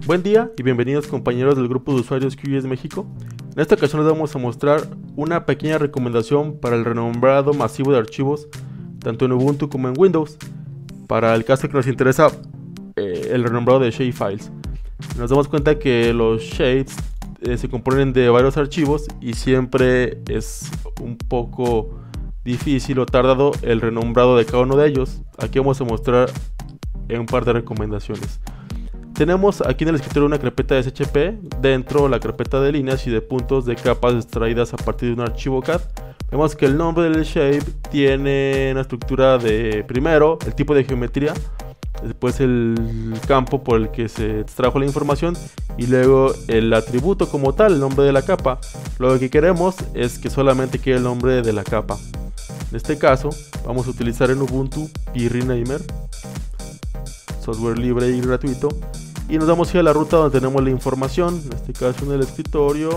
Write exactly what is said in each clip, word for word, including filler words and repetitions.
Buen día y bienvenidos compañeros del grupo de usuarios Q G I S México. En esta ocasión les vamos a mostrar una pequeña recomendación para el renombrado masivo de archivos tanto en Ubuntu como en Windows. Para el caso que nos interesa, eh, el renombrado de shapefiles. Nos damos cuenta que los shapes eh, se componen de varios archivos y siempre es un poco difícil o tardado el renombrado de cada uno de ellos. Aquí vamos a mostrar en un par de recomendaciones. Tenemos aquí en el escritorio una carpeta de S H P, dentro la carpeta de líneas y de puntos de capas extraídas a partir de un archivo C A D. Vemos que el nombre del shape tiene una estructura de primero el tipo de geometría, después el campo por el que se extrajo la información y luego el atributo como tal, el nombre de la capa. Lo que queremos es que solamente quede el nombre de la capa. En este caso vamos a utilizar en Ubuntu pyRenamer, software libre y gratuito, y nos vamos a ir a la ruta donde tenemos la información, en este caso en el escritorio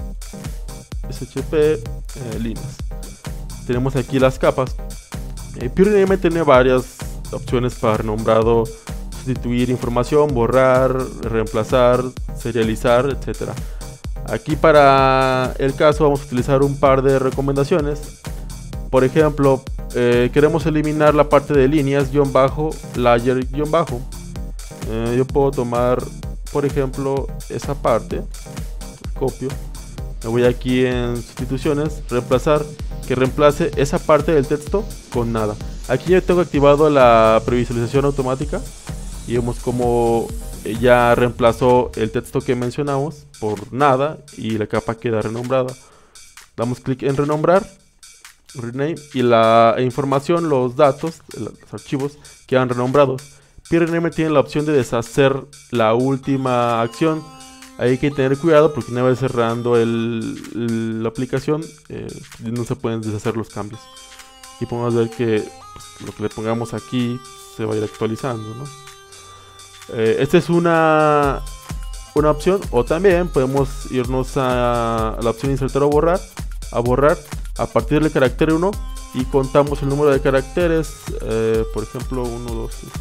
S H P eh, líneas. Tenemos aquí las capas. eh, pyRenamer tiene varias opciones para renombrado, sustituir información, borrar, reemplazar, serializar, etcétera. Aquí para el caso vamos a utilizar un par de recomendaciones. Por ejemplo, eh, queremos eliminar la parte de líneas, guión bajo, layer, guión bajo. Eh, yo puedo tomar, por ejemplo, esa parte, copio, me voy aquí en sustituciones, reemplazar, que reemplace esa parte del texto con nada. Aquí yo tengo activado la previsualización automática y vemos como ya reemplazó el texto que mencionamos por nada y la capa queda renombrada. Damos clic en renombrar, rename, y la información, los datos, los archivos quedan renombrados. pyRenamer tiene la opción de deshacer la última acción. Hay que tener cuidado porque una vez cerrando el, la aplicación eh, no se pueden deshacer los cambios. Y podemos ver que pues, lo que le pongamos aquí se va a ir actualizando, ¿no? Eh, esta es una, una opción, o también podemos irnos a la opción insertar o borrar, a borrar a partir del carácter uno y contamos el número de caracteres, eh, por ejemplo uno, dos, tres.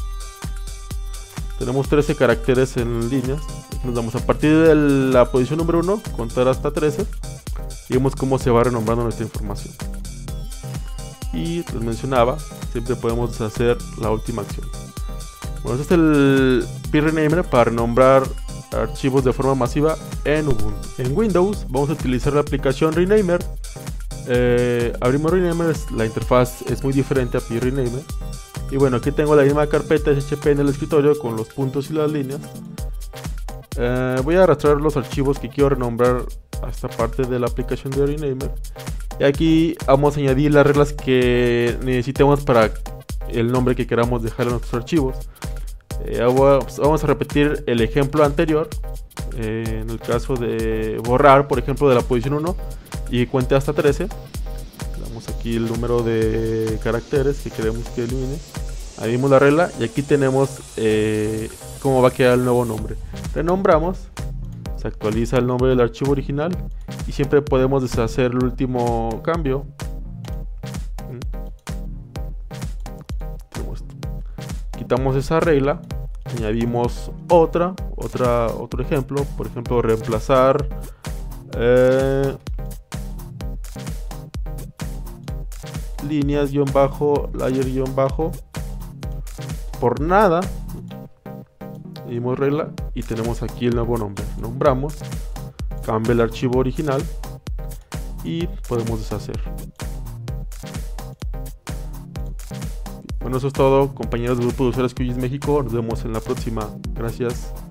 Tenemos trece caracteres en líneas. Nos damos a partir de la posición número uno, contar hasta trece y vemos cómo se va renombrando nuestra información. Y les mencionaba, siempre podemos deshacer la última acción. Bueno, este es el pyRenamer para renombrar archivos de forma masiva en Ubuntu. En Windows vamos a utilizar la aplicación Renamer. Eh, abrimos Renamer, la interfaz es muy diferente a pyRenamer. Y bueno, aquí tengo la misma carpeta S H P en el escritorio con los puntos y las líneas. Eh, voy a arrastrar los archivos que quiero renombrar a esta parte de la aplicación de Renamer. Y aquí vamos a añadir las reglas que necesitemos para el nombre que queramos dejar en nuestros archivos. Eh, vamos a repetir el ejemplo anterior. Eh, en el caso de borrar, por ejemplo, de la posición uno y cuente hasta trece. Damos aquí el número de caracteres que queremos que elimine. Ahí vimos la regla y aquí tenemos eh, cómo va a quedar el nuevo nombre. Renombramos, se actualiza el nombre del archivo original y siempre podemos deshacer el último cambio. Quitamos esa regla, añadimos otra, otra, otro ejemplo, por ejemplo reemplazar eh, líneas guión bajo, layer guión bajo por nada. Dimos regla y tenemos aquí el nuevo nombre. Nombramos, cambia el archivo original y podemos deshacer. Bueno, eso es todo, compañeros del grupo de usuarios Q G I S México. Nos vemos en la próxima. Gracias.